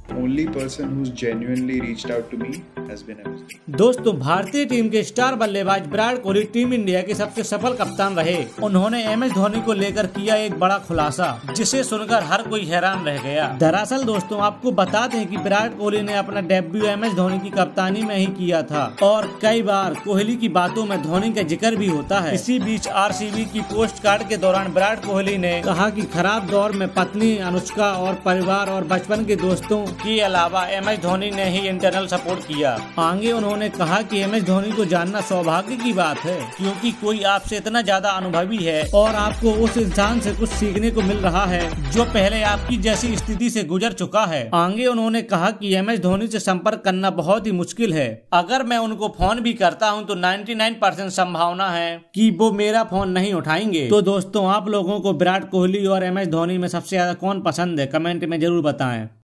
only person who's genuinely reached out to me has been MS Dhoni. दोस्तों, भारतीय team के star बल्लेबाज Virat Kohli team India के सबसे सफल कप्तान रहे। उन्होंने MS धोनी को लेकर किया एक बड़ा खुलासा, जिसे सुनकर हर कोई हैरान रह गया। दरअसल दोस्तों, आपको बता दें कि विराट कोहली ने अपना डेब्यू MS धोनी की कप्तानी में ही किया था और कई बार कोहली की बातों में धोनी का जिक्र भी होता है। इसी बीच RCB की पोस्ट कार्ड के दौरान विराट कोहली ने कहा कि खराब दौर में पत्नी अनुष्का और परिवार और बचपन के दोस्तों के अलावा MS धोनी ने ही इंटरनल सपोर्ट किया। आगे उन्होंने कहा कि MS धोनी को जानना सौभाग्य की बात है, क्योंकि कोई आपसे इतना ज्यादा अनुभवी है और आपको उस इंसान से कुछ सीखने को मिल रहा है जो पहले आपकी जैसी स्थिति से गुजर चुका है। आगे उन्होंने कहा कि MS धोनी से संपर्क करना बहुत ही मुश्किल है। अगर मैं उनको फोन भी करता हूं तो 99% संभावना है कि वो मेरा फोन नहीं उठाएंगे। तो दोस्तों, आप लोगों को विराट कोहली और MS धोनी में सबसे ज्यादा कौन पसंद है, कमेंट में जरूर बताएं।